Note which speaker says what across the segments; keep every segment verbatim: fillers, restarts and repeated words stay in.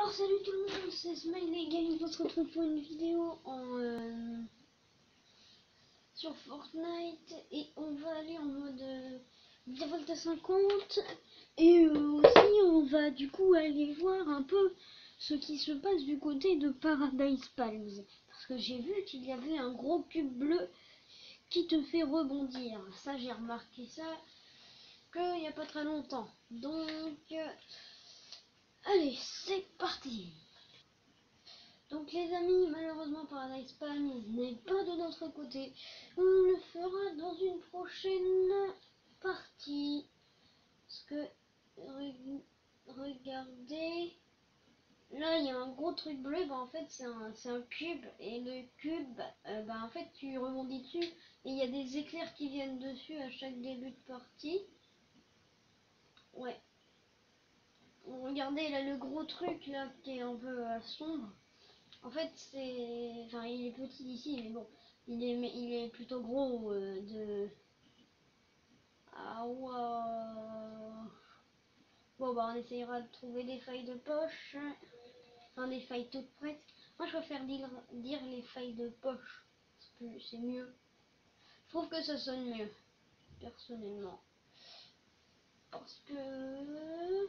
Speaker 1: Alors salut tout le monde, c'est Smiley Game, on se retrouve pour une vidéo en, euh, sur Fortnite et on va aller en mode euh, Volta cinquante et euh, aussi on va du coup aller voir un peu ce qui se passe du côté de Paradise Palms parce que j'ai vu qu'il y avait un gros cube bleu qui te fait rebondir. Ça j'ai remarqué ça qu'il n'y a pas très longtemps, donc euh, allez c'est parti. Donc les amis, malheureusement Paradise Palms n'est pas de notre côté. On le fera dans une prochaine partie. Parce que, regardez, là il y a un gros truc bleu, bah en fait c'est un, c'est un cube. Et le cube, euh, bah en fait tu rebondis dessus. Et il y a des éclairs qui viennent dessus à chaque début de partie. Ouais. Regardez là le gros truc là qui est un peu euh, sombre. En fait, c'est, enfin, il est petit ici, mais bon, il est, il est plutôt gros euh, de. Ah wow. Bon bah, on essayera de trouver des failles de poche, enfin des failles toutes prêtes. Moi, je préfère dire, dire les failles de poche, c'est mieux. Je trouve que ça sonne mieux, personnellement, parce que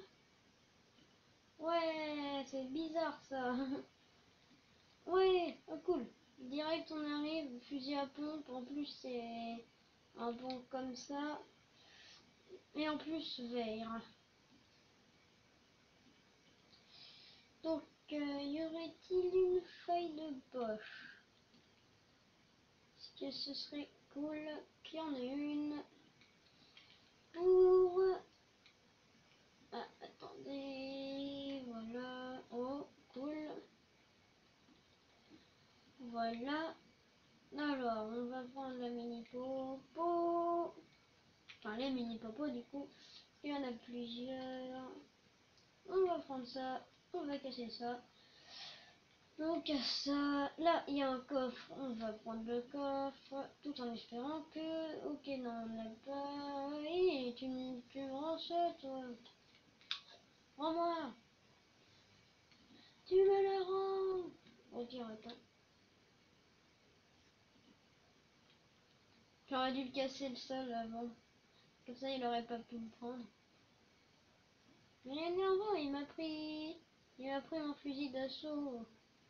Speaker 1: ouais, c'est bizarre ça. Ouais, oh, cool. Direct, on arrive, fusil à pompe. En plus, c'est un bon comme ça. Et en plus, vert. Donc, euh, y aurait-il une feuille de poche? Est-ce que ce serait cool qu'il y en ait une pour... Ah, attendez, voilà. Oh, cool. Voilà. Alors, on va prendre la mini popo. Enfin, les mini popos, du coup. Il y en a plusieurs. On va prendre ça. On va casser ça. Donc ça, là il y a un coffre, on va prendre le coffre, tout en espérant que, ok non on n'a pas, et tu, me- tu me rends ça toi, rends-moi, tu me la rends, ok attends, j'aurais dû le casser le sol avant, comme ça il aurait pas pu me prendre, mais il est énervant, il m'a pris, il m'a pris mon fusil d'assaut,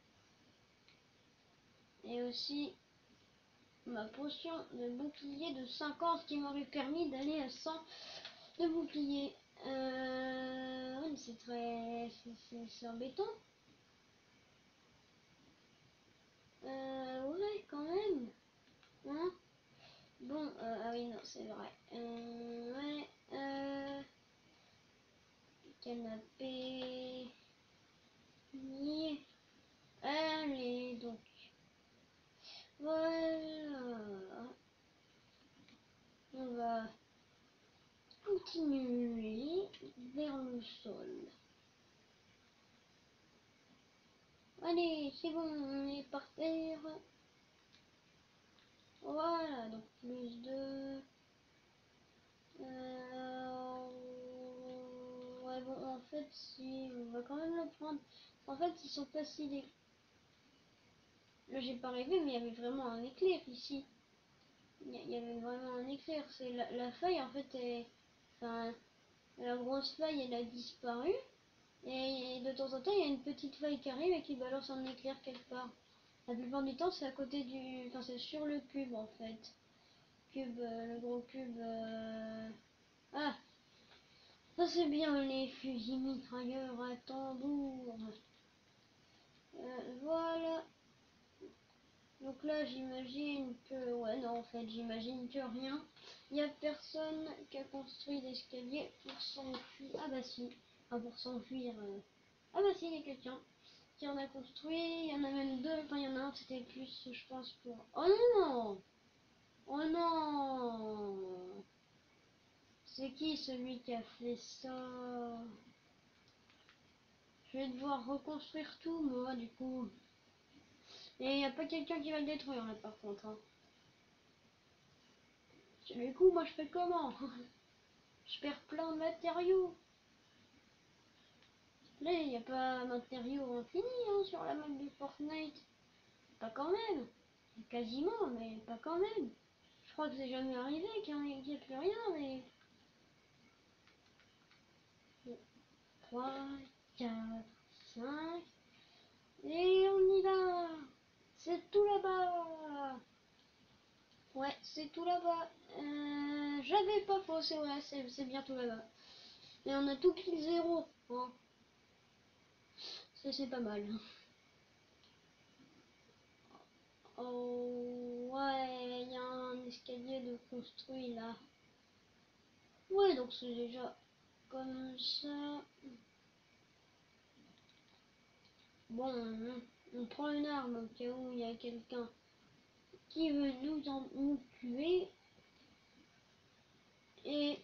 Speaker 1: et aussi ma potion de bouclier de cinquante qui m'aurait permis d'aller à cent de bouclier. Euh, ouais, c'est très... c'est embêtant. Euh, ouais, quand même. Hein, bon, euh, ah oui, non, c'est vrai. Euh, ouais, euh, canapé. Yeah. Allez, donc. Voilà. On va continuer vers le sol. Allez, c'est bon, on est par terre. Voilà, donc plus deux. Euh, ouais, bon, en fait, si, on va quand même le prendre. En fait, ils sont pas si... dé- Là, j'ai pas rêvé, mais il y avait vraiment un éclair ici. Il y, y avait vraiment un éclair. C'est la, la feuille, en fait, est... Enfin, la grosse feuille, elle a disparu. Et de temps en temps, il y a une petite feuille qui arrive et qui balance un éclair quelque part. La plupart du temps, c'est à côté du... Enfin, c'est sur le cube, en fait. Cube, euh, le gros cube... euh, Ah, ça c'est bien les fusils mitrailleurs à tambour. Euh, voilà. Donc là j'imagine que... Ouais non en fait j'imagine que rien. Il n'y a personne qui a construit l'escalier pour s'enfuir. Ah bah si. Enfin pour s'enfuir. Euh... Ah bah si il y a quelqu'un qui en a construit. Il y en a même deux. Enfin il y en a un c'était plus je pense pour... Oh non. Oh non. C'est qui celui qui a fait ça? Je vais devoir reconstruire tout, moi, du coup. Et il n'y a pas quelqu'un qui va le détruire, là, par contre. Hein. Du coup, moi, je fais comment? Je perds plein de matériaux. Là, il n'y a pas matériaux infinis hein, sur la map du Fortnite. Pas quand même. Quasiment, mais pas quand même. Je crois que c'est jamais arrivé qu'il n'y ait, ait plus rien, mais... trois, quatre, cinq... Et on y va. C'est tout là-bas. Ouais, c'est tout là-bas. Euh, J'avais pas faux, c'est vrai, c'est bien tout là-bas. Et on a tout pile zéro. Hein. Ça, c'est pas mal. Oh, ouais, il y a un escalier de construit là. Ouais, donc c'est déjà comme ça. Bon, on, on prend une arme au cas où il y a quelqu'un qui veut nous, en, nous tuer. Et...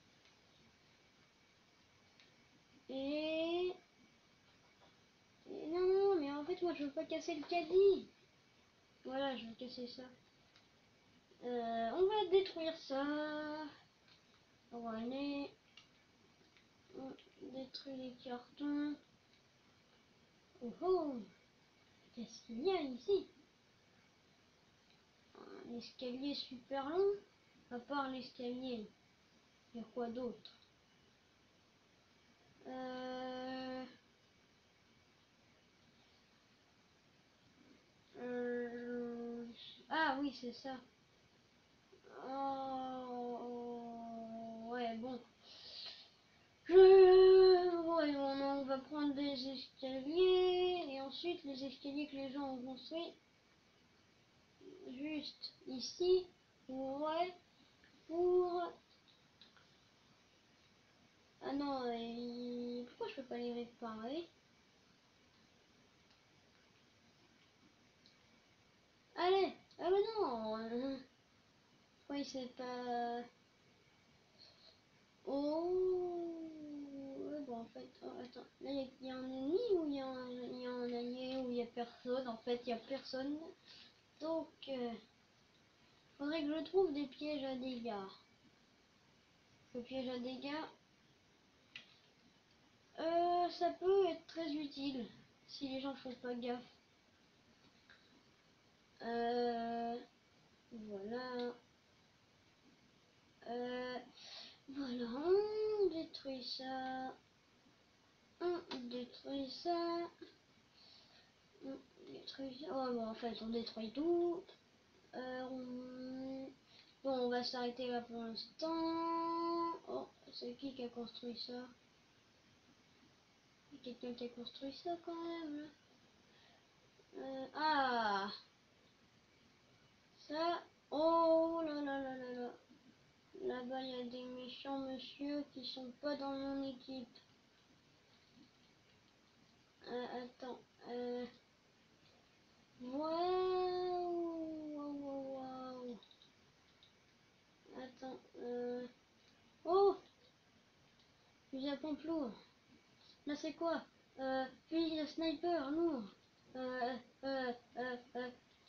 Speaker 1: Et... et non, non, mais en fait, moi, je veux pas casser le caddie. Voilà, je veux casser ça. Euh, on va détruire ça. On va aller... On détruit les cartons. Oh oh! Qu'est-ce qu'il y a ici? Un escalier super long. À part l'escalier, il y a quoi d'autre? Euh... Euh... Ah oui, c'est ça. Oh... Ouais, bon. Je... Ouais, on, on va prendre des escaliers. Et ensuite, les escaliers que les gens ont construits. Juste ici. Ouais. Pour... Ah non, et... pourquoi je peux pas les réparer? Allez! Ah bah non! euh, Pourquoi il s'est pas... Oh! Ouais, bon, en fait... Oh, attends. Là, il y, y, a un ennemi ou il y, y, a un allié ou il y a personne? En fait, il y a personne. Donc... Euh, faudrait que je trouve des pièges à dégâts. Le piège à dégâts... Euh, ça peut être très utile. Si les gens font pas gaffe. Euh... Voilà. Euh... Voilà, on détruit ça. On détruit ça. On détruit ça. Oh bon, en fait, on détruit tout. Euh, on... Bon, on va s'arrêter là pour l'instant. Oh, c'est qui qui a construit ça? Il y a quelqu'un qui a construit ça quand même. Là. Euh, ah! Ça... Oh là là là là là. Là-bas, il y a des méchants monsieur qui sont pas dans mon équipe. Euh, attends. Euh... Waouh, waouh, waouh, waouh. Attends. Euh... Oh, fusil à pompe lourd. Là, c'est quoi? Euh, fusil de sniper lourd. Euh, euh, euh, euh.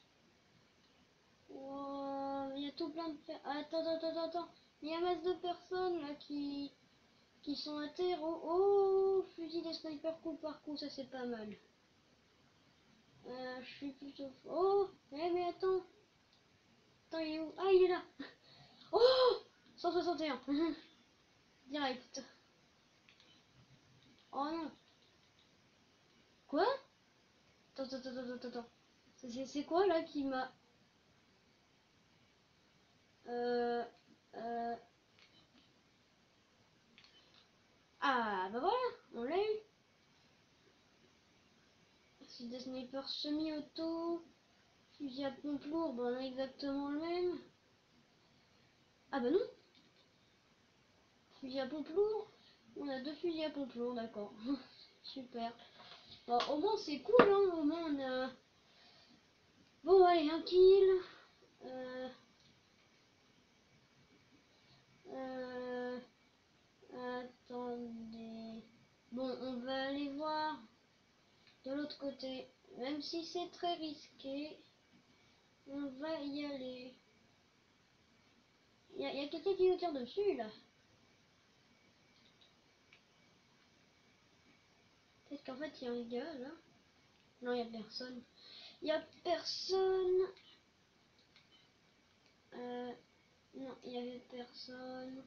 Speaker 1: Wow, il y a tout plein de... Attends, attends, attends, attends. Il y a masse de personnes là qui... qui sont à terre. Oh, oh, fusil de sniper coup par coup, ça c'est pas mal. Euh, je suis plutôt... Oh, eh, mais attends. Attends, il est où? Ah, il est là. Oh, cent soixante et un. Direct. Oh non. Quoi? Attends, attends, attends, attends, attends. C'est quoi là qui m'a... Euh... Euh... Ah, bah voilà, on l'a eu. C'est des snipers semi-auto. Fusil à pompe lourd, bah on a exactement le même. Ah bah non. Fusil à pompe lourd. On a deux fusils à pompe lourd, d'accord. Super. Bon, au moins c'est cool, hein. Au moins on a... Bon, allez, un kill. Euh... Euh... Attendez. Bon, on va aller voir de l'autre côté. Même si c'est très risqué, on va y aller. Il y a, y a quelqu'un qui nous tire dessus, là. peut-être qu'en fait il y a un gars là. Non, il n'y a personne. Il n'y a personne. Euh, non, il n'y avait personne.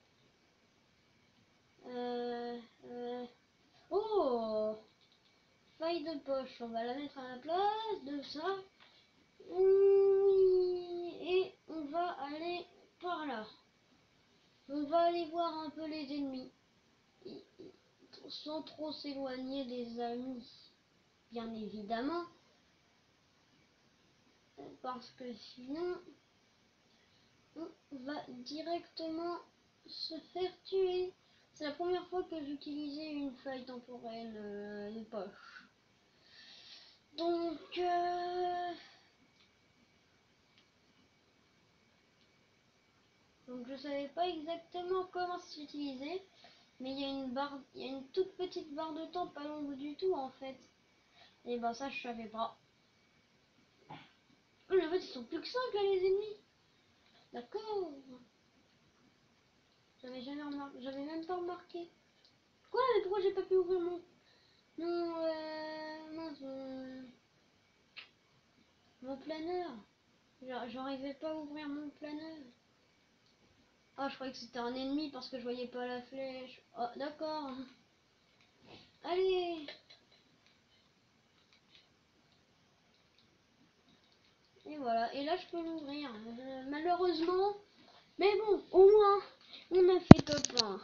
Speaker 1: Euh, euh. Oh, faille de poche. On va la mettre à la place de ça. Et on va aller par là. On va aller voir un peu les ennemis. Sans trop s'éloigner des amis. Bien évidemment. Parce que sinon, on va directement se faire tuer. C'est la première fois que j'utilisais une faille temporelle euh, de poche. Donc, euh... donc je savais pas exactement comment s'utiliser, mais il y a une barre, il y a une toute petite barre de temps pas longue du tout en fait. Et ben ça je savais pas. Oh, mais en fait ils sont plus que cinq là les ennemis. D'accord. J'avais jamais remarqué, j'avais même pas remarqué. Quoi? Mais pourquoi j'ai pas pu ouvrir mon... Mon... Euh... Mince, mon... mon planeur. J'arrivais pas à ouvrir mon planeur. Ah, je croyais que c'était un ennemi parce que je voyais pas la flèche. Oh, d'accord. Allez. Et voilà. Et là, je peux l'ouvrir. Euh, malheureusement. Mais bon, au moins, on a fait top un.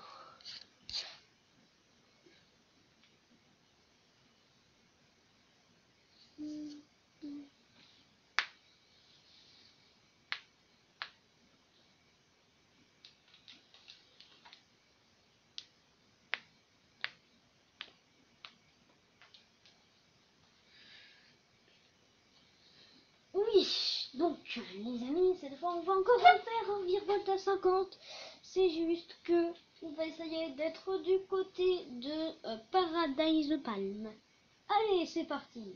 Speaker 1: Oui, donc les amis, cette fois on va encore faire un virevolte à cinquante. C'est juste que on va essayer d'être du côté de euh, Paradise Palm. Allez, c'est parti.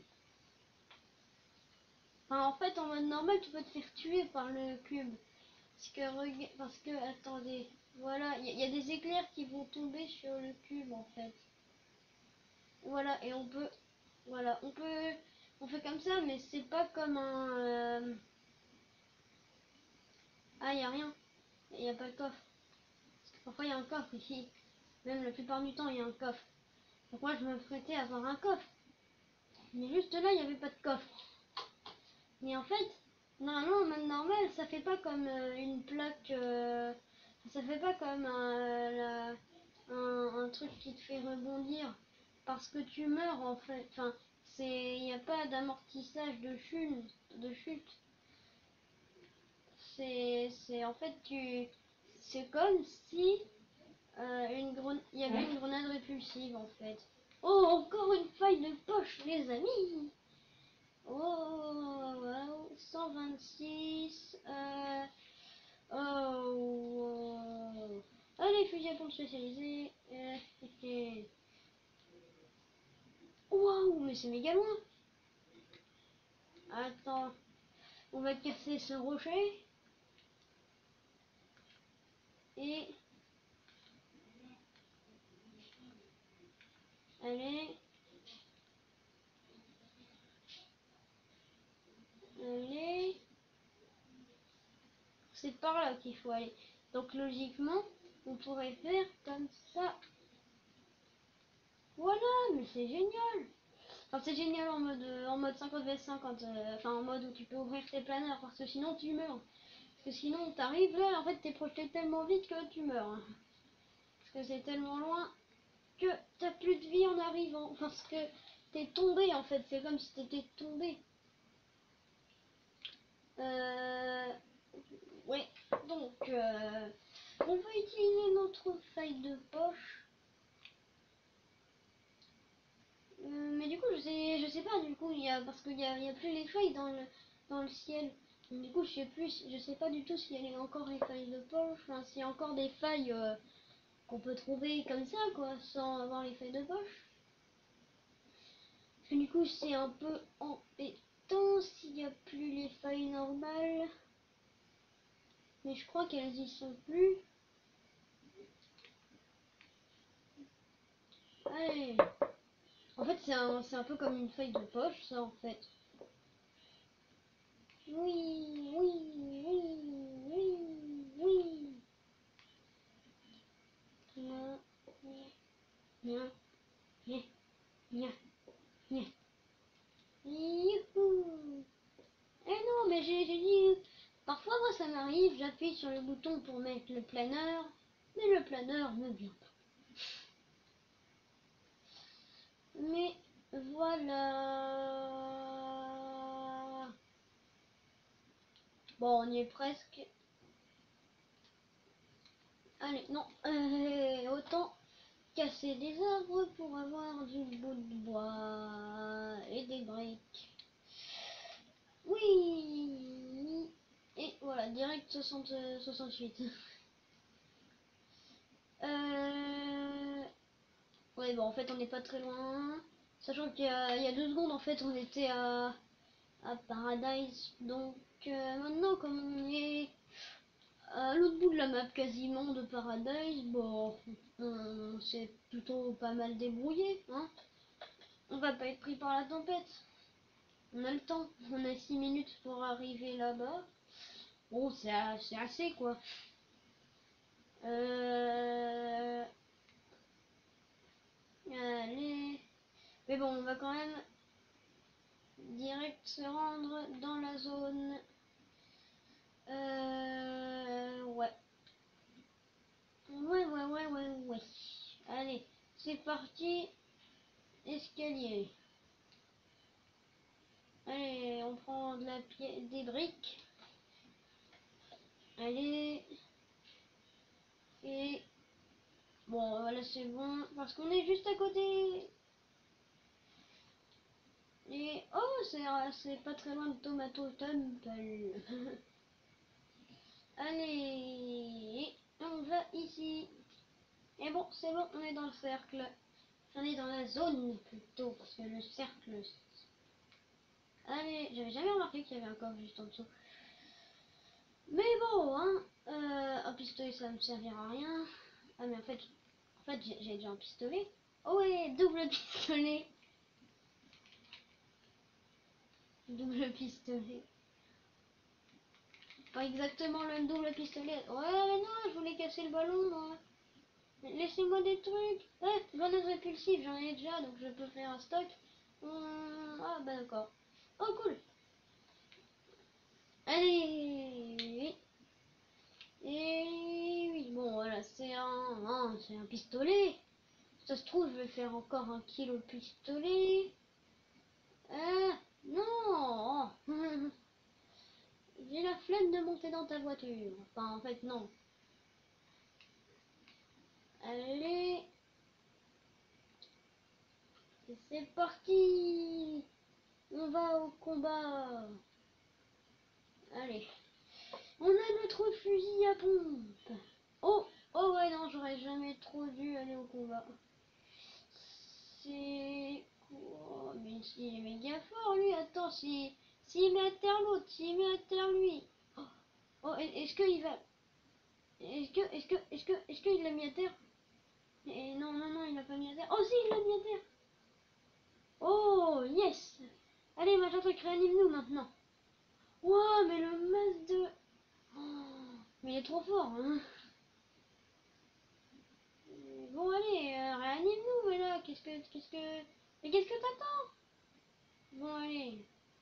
Speaker 1: Enfin, en fait, en mode normal, tu peux te faire tuer par le cube. Parce que, parce que attendez, voilà, il y, y a des éclairs qui vont tomber sur le cube en fait. Voilà, et on peut, voilà, on peut, on fait comme ça, mais c'est pas comme un... Euh... Ah, il n'y a rien. Il n'y a pas de coffre. Parce que parfois il y a un coffre ici. Même la plupart du temps il y a un coffre. Donc moi je me prêtais à avoir un coffre. Mais juste là il n'y avait pas de coffre. Mais en fait, normalement en mode normal ça fait pas comme euh, une plaque. Euh, ça fait pas comme un, la, un, un truc qui te fait rebondir. Parce que tu meurs en fait. Enfin, c'est, il n'y a pas d'amortissage de chute. De chute. C'est, c'est en fait tu, c'est comme si Euh, une grenade, il y avait une grenade répulsive en fait. Oh, encore une faille de poche, les amis. Oh, wow, cent vingt-six. Euh, oh, allez, fusil à pompe spécialisé. Euh, Waouh, mais c'est méga loin. Attends, on va casser ce rocher. Et allez, allez. C'est par là qu'il faut aller. Donc logiquement, on pourrait faire comme ça. Voilà, mais c'est génial. Enfin, c'est génial en mode, euh, en mode cinquante vs cinquante. Euh, enfin, en mode où tu peux ouvrir tes planeurs parce que sinon tu meurs. Parce que sinon t'arrives là, en fait t'es projeté tellement vite que tu meurs. Hein. Parce que c'est tellement loin que t'as plus de vie en arrivant. Parce que t'es tombé en fait. C'est comme si t'étais tombé. Euh... Ouais. Donc, euh, on va utiliser notre faille de poche. Euh, mais du coup, je sais, je sais pas, du coup, il y a, parce qu'il y a, il y a plus les failles dans le, dans le ciel. Donc, du coup, je sais plus, je sais pas du tout s'il y a encore les failles de poche, enfin, s'il y a encore des failles euh, qu'on peut trouver comme ça, quoi, sans avoir les failles de poche. Parce que du coup, c'est un peu embêtant s'il n'y a plus les failles normales. Mais je crois qu'elles y sont plus. Allez. En fait, c'est un, c'est un peu comme une feuille de poche, ça, en fait. Oui, oui, oui, oui, oui. Non, non, non, non, non, non. Youhou. Eh non, mais j'ai j'ai dit... Parfois, moi, ça m'arrive, j'appuie sur le bouton pour mettre le planeur, mais le planeur ne vient pas. Mais voilà. Bon, on y est presque. Allez, non, euh, autant casser des arbres pour avoir du bout de bois et des briques. Oui. Et voilà, direct soixante, soixante-huit. Euh... Ouais, bon, en fait, on n'est pas très loin. Sachant qu'il y a, il y a deux secondes, en fait, on était à, à Paradise. Donc, euh, maintenant, comme on est à l'autre bout de la map quasiment de Paradise, bon, on s'est plutôt pas mal débrouillé, hein. On va pas être pris par la tempête. On a le temps. On a six minutes pour arriver là-bas. Bon, c'est assez, assez quoi. Euh... Allez. Mais bon, on va quand même direct se rendre dans la zone. Euh... Ouais. Ouais, ouais, ouais, ouais, ouais. Allez, c'est parti. Escalier. Allez, on prend de la pierre, des briques. Allez. Et... Bon, voilà, c'est bon. Parce qu'on est juste à côté. Et... Oh, c'est euh, c'est pas très loin de Tomato Temple. Allez. On va ici. Et bon, c'est bon, on est dans le cercle. On est dans la zone plutôt. Parce que le cercle... Allez, j'avais jamais remarqué qu'il y avait un coffre juste en dessous. Mais bon, hein, euh, un pistolet ça me servira à rien. Ah mais en fait, en fait j'ai déjà un pistolet. Oh ouais, double pistolet. Double pistolet. Pas exactement le double pistolet. Ouais mais non, je voulais casser le ballon moi. Laissez-moi des trucs. Ouais, grenade répulsive, j'en ai déjà donc je peux faire un stock. Hum, ah bah d'accord. Oh cool. Allez. Et oui, bon voilà, c'est un, un c'est un pistolet. Ça se trouve, je vais faire encore un kilo de pistolet. Ah, non. J'ai la flemme de monter dans ta voiture. Enfin, en fait, non. Allez. C'est parti. On va au combat. Allez. On a notre fusil à pompe. Oh, oh ouais, non, j'aurais jamais trop dû aller au combat. C'est quoi? Mais il est méga fort, lui. Attends, si... S'il met à terre l'autre, s'il met à terre lui. Oh, oh, est-ce qu'il va... Est-ce que, est-ce que, est-ce que, est-ce qu'il l'a mis à terre? Et non, non, non, il l'a pas mis à terre. Oh si, il l'a mis à terre. Oh, yes. Allez, machin truc, réanime-nous maintenant. Wow, mais le masque de... Oh, mais il est trop fort, hein. Bon, allez, euh, réanime-nous, mais là, qu'est-ce que, qu'est-ce que... Mais qu'est-ce que t'attends? Bon, allez.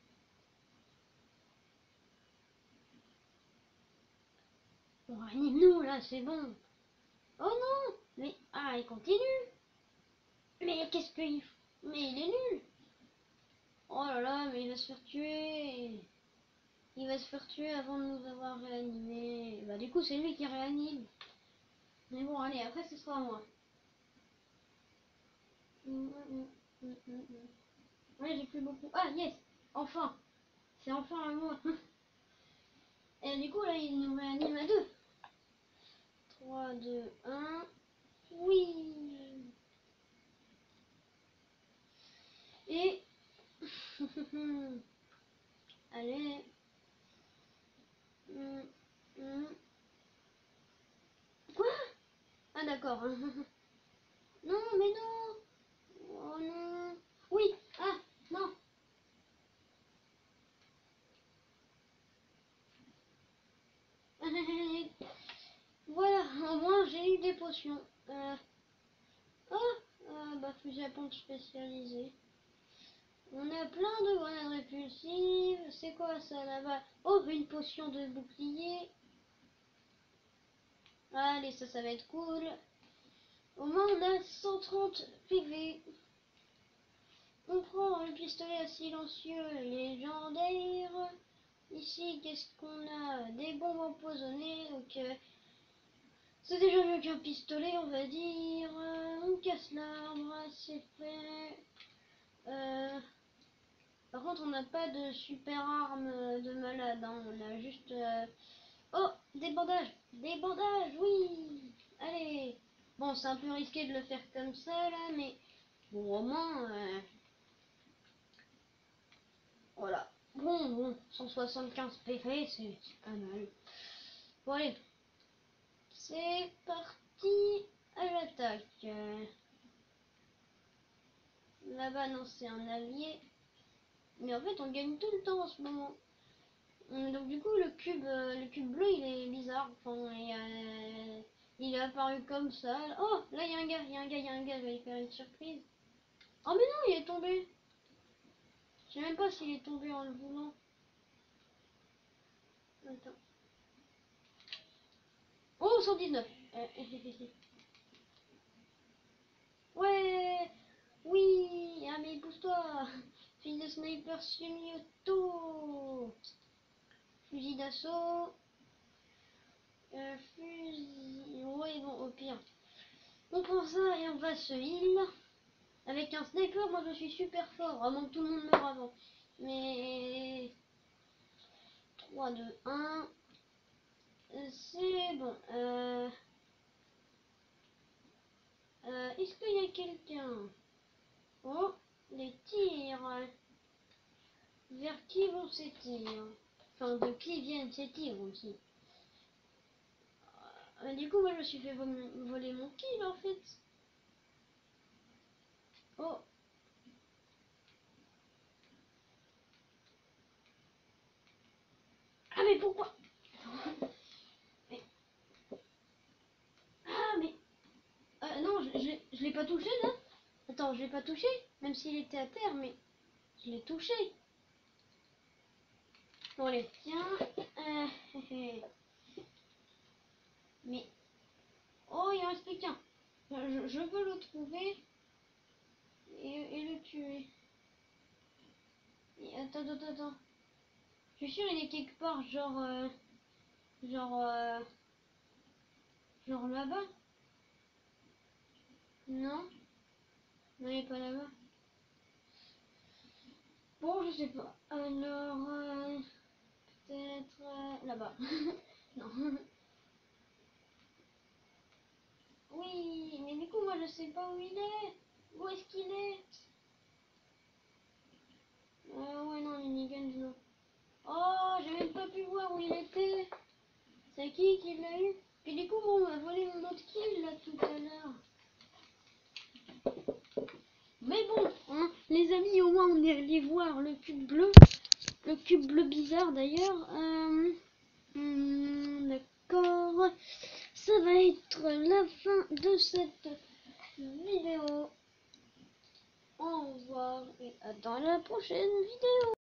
Speaker 1: Bon, réanime-nous, là, c'est bon. Oh non. Mais, ah, il continue. Mais qu'est-ce qu'il... Mais il est nul. Oh là là, mais il va se faire tuer. Il va se faire tuer avant de nous avoir réanimés. Bah du coup c'est lui qui réanime. Mais bon allez, après ce sera à moi. Mm, mm, mm, mm, mm. Ouais, j'ai plus beaucoup. Ah yes. Enfin. C'est enfin à moi. Et du coup là il nous réanime à deux. trois, deux, un. Oui. Et... Allez. Mm, mm. Quoi? Ah d'accord. Non mais non. Oh non. potion. Euh... Ah, euh, bah fusil à pompe spécialisé. On a plein de grenades répulsives. C'est quoi ça là-bas? Oh, une potion de bouclier. Allez, ça, ça va être cool. Au moins, on a cent trente P V. On prend le pistolet à silencieux légendaire. Ici, qu'est-ce qu'on a? Des bombes empoisonnées. Donc, euh, c'est déjà mieux qu'un pistolet, on va dire. On casse l'arbre, c'est fait. Euh, par contre, on n'a pas de super arme de malade. Hein. On a juste... Euh... Oh, des bandages. Des bandages, oui. Allez. Bon, c'est un peu risqué de le faire comme ça, là, mais... Bon, au moins... Euh... Voilà. Bon, bon, cent soixante-quinze P V, c'est pas mal. Bon, allez. C'est parti à l'attaque. Euh... Là-bas, non, c'est un allié. Mais en fait, on gagne tout le temps en ce moment. Donc du coup, le cube, euh, le cube bleu, il est bizarre. Enfin, il, euh, il est apparu comme ça. Oh, là, il y a un gars, il y a un gars, il y a un gars. Je vais lui faire une surprise. Oh, mais non, il est tombé. Je sais même pas s'il est tombé en le voulant. Attends. Oh, cent dix-neuf. Ouais. Oui. Ah, mais pousse-toi. Fils de sniper semi-auto. Fusil d'assaut. Euh, fusil... Ouais, bon, au pire. On prend ça et on va se heal. Avec un sniper, moi je suis super fort. Vraiment que tout le monde meurt avant. Mais... trois, deux, un. C'est bon. Euh... Euh, Est-ce qu'il y a quelqu'un? Oh, les tirs. Vers qui vont ces tirs? Enfin, de qui viennent ces tirs aussi? Euh, du coup, moi je me suis fait voler mon kill en fait. Oh. Ah mais pourquoi? mais... Ah mais... Euh, non, je, je, je l'ai pas touché là. Attends, je l'ai pas touché. Même s'il était à terre, mais je l'ai touché. Bon allez, tiens. Euh, mais... Oh, il en reste plus qu'un. Je, je veux le trouver et, et le tuer. Et attends, attends, attends. Je suis sûr il est quelque part, genre... Euh, genre... Euh, genre là-bas. Non? Non, il est pas là-bas. Bon, je sais pas. Alors... Euh, peut-être... Euh, là-bas. Non. Oui, mais du coup, moi, je sais pas où il est. Où est-ce qu'il est? Euh, ouais, non, minigun, non. Oh, j'ai même pas pu voir où il était. C'est qui qui l'a eu? Et du coup, bon, on m'a volé mon autre kill, là, tout à l'heure. Mais bon, hein, les amis, au moins, on est allé voir le cube bleu. Le cube bleu bizarre, d'ailleurs. Euh, hum, D'accord. Ça va être la fin de cette vidéo. Au revoir et à dans la prochaine vidéo.